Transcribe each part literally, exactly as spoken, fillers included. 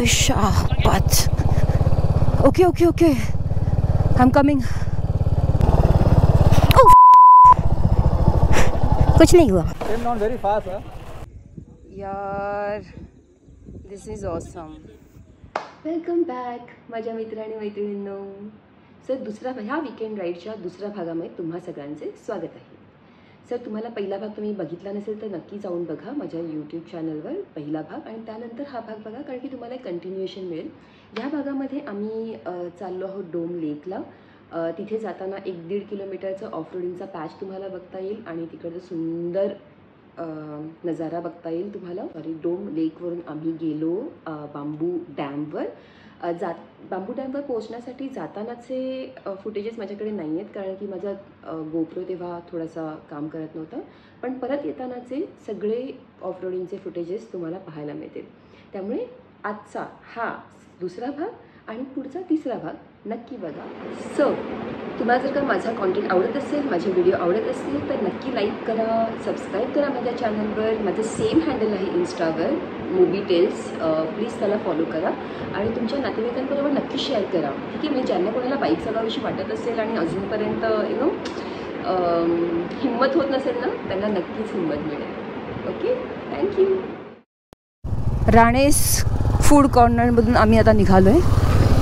शपथ। Okay okay okay, I am coming. कुछ नहीं हुआ very fast, huh? यार। This is awesome. Welcome back माझ्या मित्र आणि मैत्रिणींनो। सर दुसरा ह्या वीकेंड राईडच्या दुसऱ्या भागामध्ये तुम्हा सगळ्यांचे स्वागत आहे। सर तुम्हाला पहिला भाग तुम्ही बघितला नसेल तर नक्की जाऊन बघा माझ्या यूट्यूब चॅनलवर पहिला भाग, आणि त्यानंतर हा भाग बघा, कारण की तुम्हाला एक कंटिन्युएशन मिळेल। या भागामध्ये आम्ही चाललो आहोत डोम लेकला। तिथे जाताना एक दीड किलोमीटरचा ऑफ रोडिंगचा पॅच तुम्हाला बघता येईल आणि तिकडचं सुंदर नजारा बघता येईल तुम्हाला। सॉरी, डोम लेकवरून आम्ही गेलो बांबू डॅमवर। जात बांबू डॅमवर पोहोचण्यासाठी जातानाचे फुटेजेस माझ्याकडे नाही आहेत, कारण की माझा गोप्रो तेव्हा थोडासा काम करत नव्हतं, पण परत येतानाचे सगळे ऑफ रोडिंगचे फुटेजेस तुम्हाला पाहायला मिळतील। त्यामुळे आजचा हा दुसरा भाग आणि पुढचा तिसरा भाग नक्की बघा। सो तुम्हाला जर का माझा कॉन्टेंट आवडत असेल, माझे व्हिडिओ आवडत असतील तर नक्की लाईक करा, सबस्क्राईब करा माझ्या चॅनलवर। माझं सेम हँडल आहे इन्स्टावर, मूवी टेल्स। प्लीज त्याला फॉलो करा आणि तुमच्या नातेवाईकांबरोबर नक्की शेअर करा, ठीक आहे? म्हणजे ज्यांना कोणाला बाईक चालवावीशी वाटत असेल आणि अजूनपर्यंत यु नो हिंमत होत नसेल ना, त्यांना नक्कीच हिंमत मिळेल। Okay, thank you. राणेस फूड कॉर्नरमधून आम्ही आता निघालो आहे।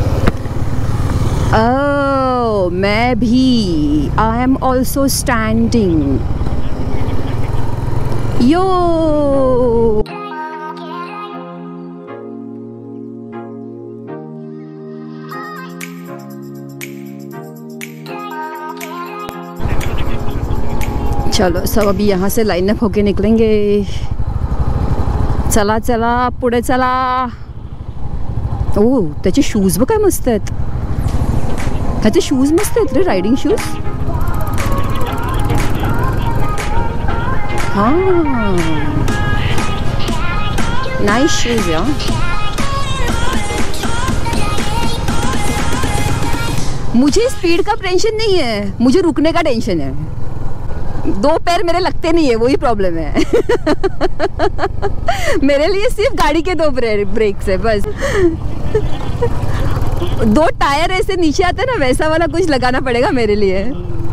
Oh, मैं भी I am also standing. Yo. चलो सब अभी यहाँ से लाइन अप होके निकलेंगे। चला चला पुढे चला। ओ त्याचे शूज बघ काय मस्त आहेत। ह्याचे शूज मस्त आहेत रे, रायडिंग शूज। हाँ नाइस शूज यार। मुझे स्पीड का टेंशन नहीं है, मुझे रुकने का टेंशन है। दो पैर मेरे लगते नहीं है, वही प्रॉब्लम है। मेरे लिए सिर्फ गाड़ी के दो ब्रेक्स है बस। दो टायर ऐसे नीचे आते ना, वैसा वाला कुछ लगाना पड़ेगा मेरे लिए।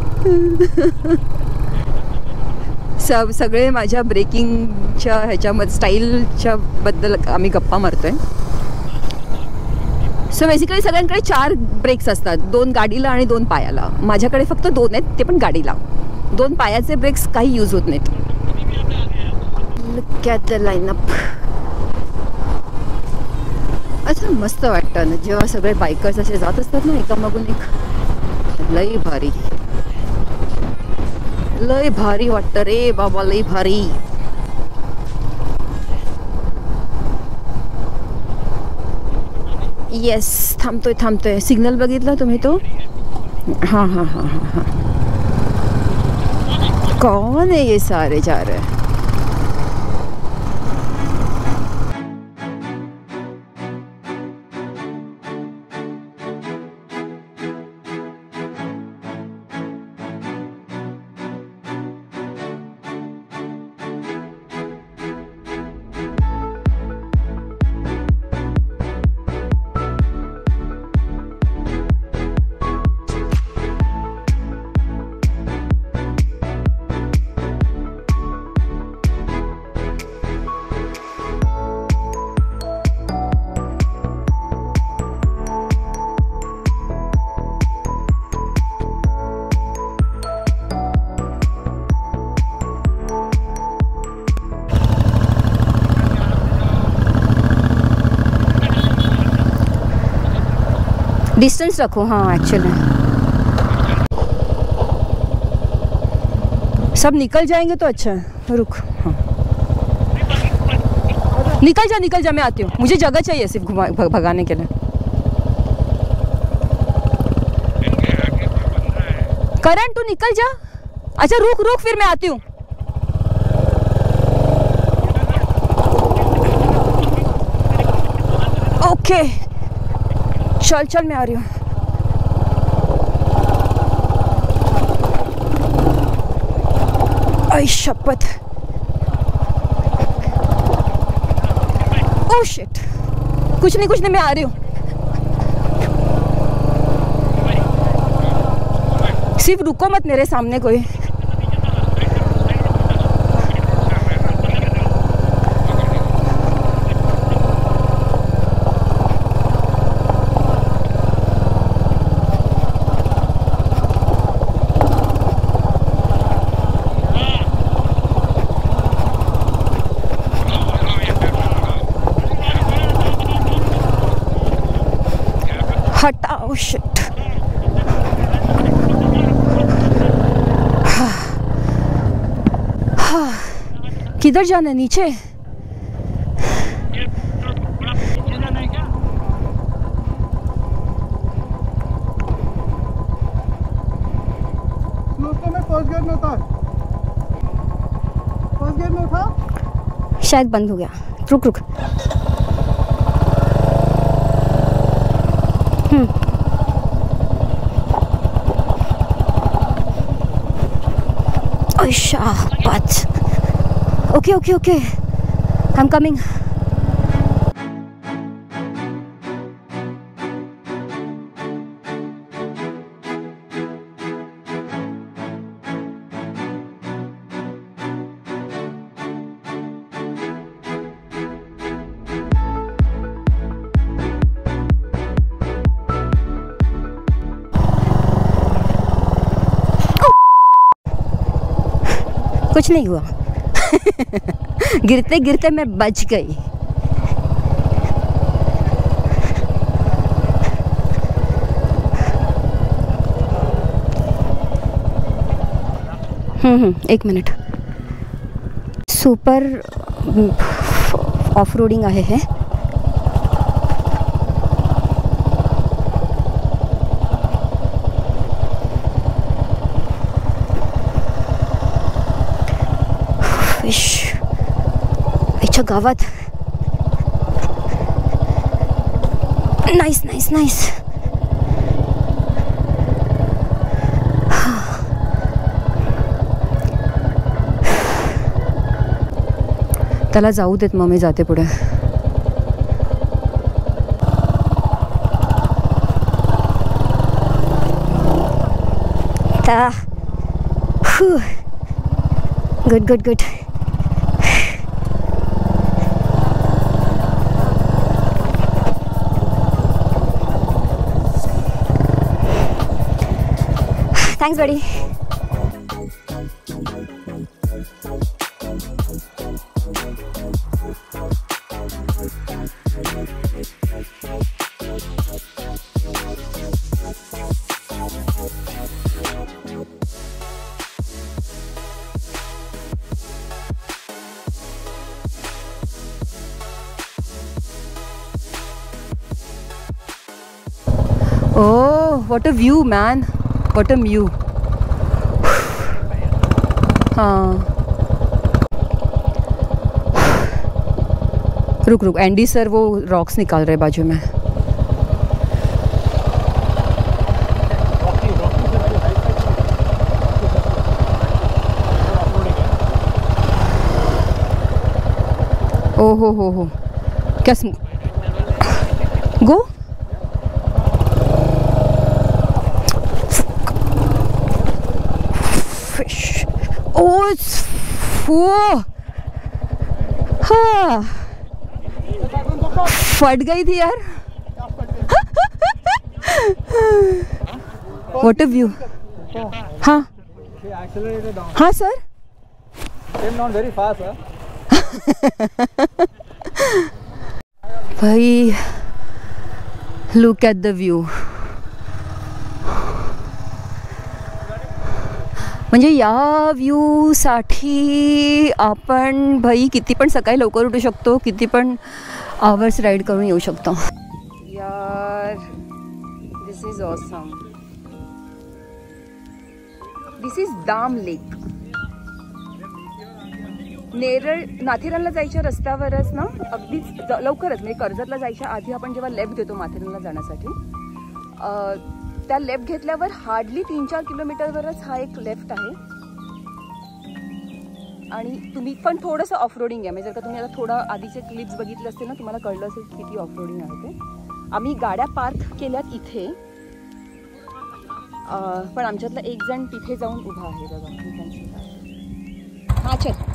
सब सगळे माझ्या ब्रेकिंगच्या ह्याच्यामध्ये स्टाईलच्या बद्दल आम्ही गप्पा मारतोय। सो बेसिकली सगळ्यांकडे चार ब्रेक्स असतात, दोन गाडीला आणि दोन पायाला। माझ्याकडे फक्त दोन आहेत, ते पण गाडीला। दोन पायाचे ब्रेक्स काही यूज होत नाहीत। Look at the lineup. अच्छा मस्त वाटतं ना जेव्हा सगळे बायकर्स असे जात असतात ना एकामागून एक। लई भारी लई भारी वाटतं रे बाबा, लई भारी। येस, थांबतोय थांबतोय। सिग्नल बघितला तुम्ही तो? हाँ हाँ हाँ हाँ हाँ। कौन है ये सारे जा रहे हैं? डिस्टेंस रखो। हाँ एक्चुअली सब निकल जाएंगे तो अच्छा है। रुक, हाँ निकल जा निकल जा, मैं आती हूँ। मुझे जगह चाहिए सिर्फ घुमा भगाने के लिए। करण तू निकल जा। अच्छा रुक रुक, फिर मैं आती हूँ। ओके चल चल, मैं आ रही हूँ। आई शपथ। Oh shit. कुछ नहीं कुछ नहीं, मैं आ रही हूँ। सिर्फ रुको मत मेरे सामने कोई। हटाओ शिट। किधर जाना है? नीचे? शायद बंद हो गया। रुक रुक। हम्म But okay, okay, okay. I'm coming. कुछ नहीं हुआ। गिरते गिरते मैं बच गई। हम्म हम्म एक मिनट। सुपर ऑफ रोडिंग आहे है। अच्छा गावात। Nice nice nice. त्याला जाऊ देत मग मी जाते पुढे। Good good good. Thanks, buddy. Oh, what a view, man. What a view. हाँ रुक रुक। एंडी सर वो रॉक्स निकाल रहे बाजू में। ओ हो हो हो क्या गो। वो हाँ फट गई थी यार। What a view. हाँ हाँ सर। भाई लुक एट द व्यू। म्हणजे या व्ह्यूसाठी आपण भाई किती पण सकाळी लवकर उठू शकतो, किती पण आवर्स राईड करून येऊ शकतो यार। This is awesome. This is dam lake. Neral माथेरानला जायच्या रस्त्यावरच ना, अगदीच लवकरच म्हणजे कर्जतला जायच्या आधी आपण जेव्हा लेफ्ट घेतो माथेरानला जाण्यासाठी, त्या लेफ्ट घेतल्यावर हार्डली तीन चार किलोमीटरवरच हा एक लेफ्ट आहे। आणि तुम्ही पण थोडंसं ऑफरोडिंग आहे. म्हणजे जर का तुम्ही आता थोडं आधीचे क्लिप्स बघितले असतील ना, तुम्हाला कळलं असेल किती ऑफरोडिंग आहे ते. आम्ही गाड्या पार्क केल्यात इथे, पण आमच्यातला एक जण तिथे जाऊन उभा आहे बघा. हां चल.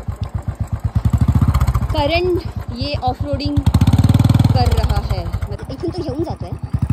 करण ये ऑफरोडिंग कर रहा है. इथून तो घेऊन जातोय.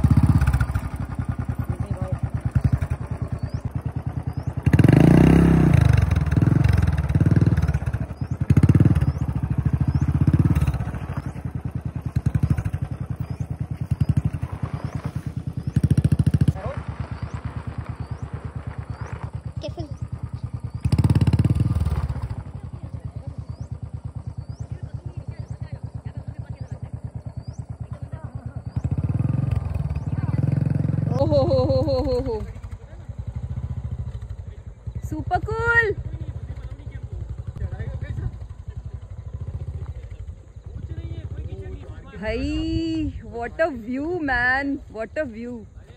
हो हो हो हो हो हो सुपर कूल भाई. What a view man, what a view.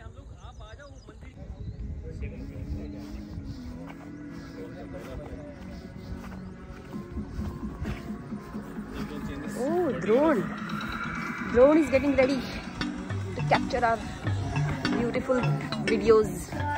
Oh, drone. Drone is getting ready to capture our beautiful videos.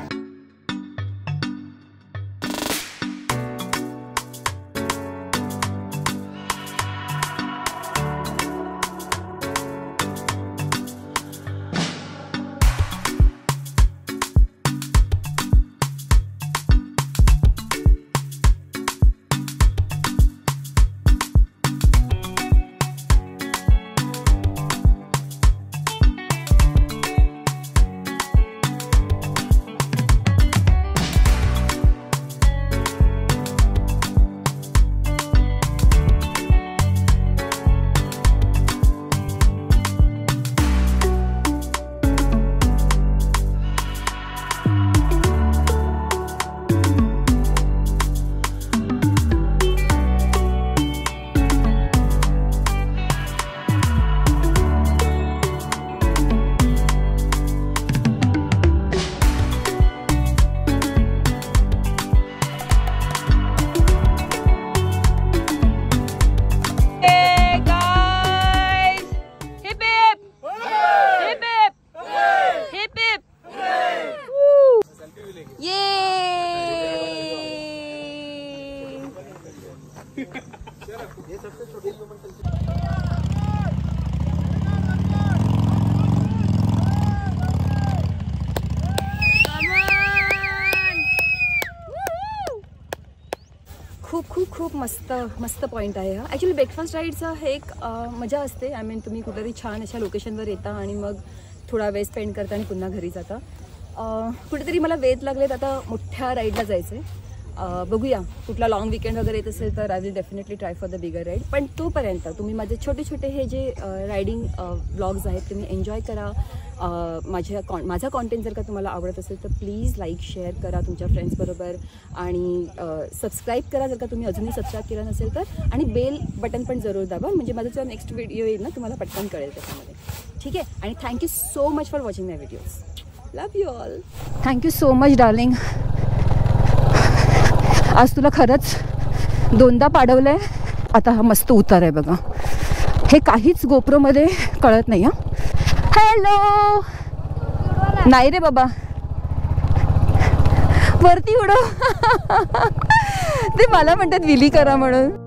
खूप खूप खूप मस्त मस्त पॉईंट आहे हा. ॲक्च्युली ब्रेकफास्ट राईडचा हे एक मजा असते. आय मीन तुम्ही कुठेतरी छान अशा लोकेशनवर येता आणि मग थोडा वेळ स्पेंड करता आणि पुन्हा घरी जाता. कुठेतरी मला वेध लागलेत आता मोठ्या राईडला जायचं आहे. बघूया कुठला लाँग विकेंड वगैरे येत असेल तर I will definitely try for the bigger ride. पण तोपर्यंत तुम्ही माझे छोटे छोटे हे जे रायडिंग व्लॉग्स आहेत तुम्ही एन्जॉय करा. माझ्या कॉन माझा कॉन्टेंट जर का तुम्हाला आवडत असेल तर प्लीज लाईक शेअर करा तुमच्या फ्रेंड्सबरोबर आणि सबस्क्राईब करा जर का तुम्ही अजूनही सबस्क्राईब केलं नसेल तर. आणि बेल बटन पण जरूर दाबा म्हणजे माझा जो नेक्स्ट व्हिडिओ येईल ना तुम्हाला पटकन कळेल त्याच्यामध्ये. ठीक आहे. आणि thank you so much for watching my videos. Love you all. Thank you so much darling. आज तुला खरंच दोनदा पाडवलं आहे. आता हा मस्त उतार आहे बघा. हे काहीच गोप्रोमध्ये कळत नाही. हां हॅलो. नाही रे बाबा वरती उडव. ते मला म्हणतात विली करा म्हणून.